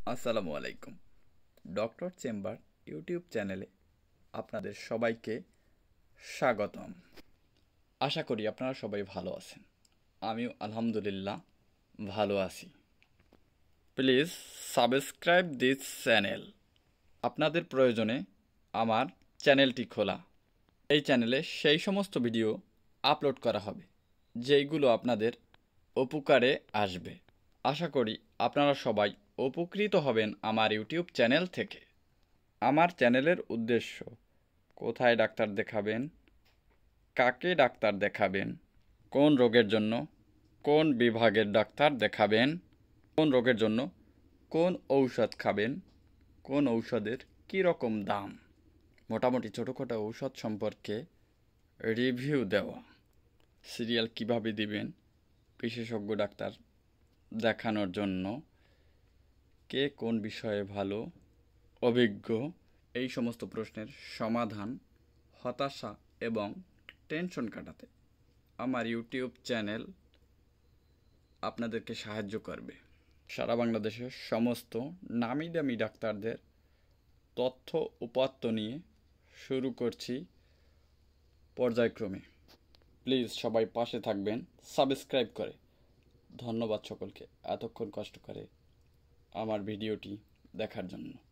আসসালামু আলাইকুম। Doctor chamber YouTube চ্যানেলে আপনাদের সবাইকে স্বাগতম। আশা করি আপনারা সবাই ভালো আছেন। আমিও আলহামদুলিল্লাহ ভালো আছি। Please subscribe this channel. আপনাদের প্রয়োজনে আমার চ্যানেলটি খোলা। এই চ্যানেলে সেই সমস্ত ভিডিও আপলোড করা হবে যেইগুলো আপনাদের উপকারে আসবে। আশা করি আপনারা সবাই উপকৃত হবেন আমার ইউটিউব চ্যানেল থেকে। আমার চ্যানেলের উদ্দেশ্য কোথায় ডাক্তার দেখাবেন, কাকে ডাক্তার দেখাবেন, কোন রোগের জন্য কোন বিভাগের ডাক্তার দেখাবেন, কোন রোগের জন্য কোন ঔষধ খাবেন, কোন ঔষধের কী রকম দাম, মোটামুটি ছোটোখাটো ঔষধ সম্পর্কে রিভিউ দেওয়া, সিরিয়াল কিভাবে দিবেন, বিশেষজ্ঞ ডাক্তার দেখানোর জন্য কে কোন বিষয়ে ভালো, অভিজ্ঞ, এই সমস্ত প্রশ্নের সমাধান, হতাশা এবং টেনশন কাটাতে আমার ইউটিউব চ্যানেল আপনাদেরকে সাহায্য করবে। সারা বাংলাদেশের সমস্ত নামি দামি ডাক্তারদের তথ্য উপাত্ত নিয়ে শুরু করছি পর্যায়ক্রমে। প্লিজ সবাই পাশে থাকবেন সাবস্ক্রাইব করে। ধন্যবাদ সকলকে এতক্ষণ কষ্ট করে আমার ভিডিওটি দেখার জন্য।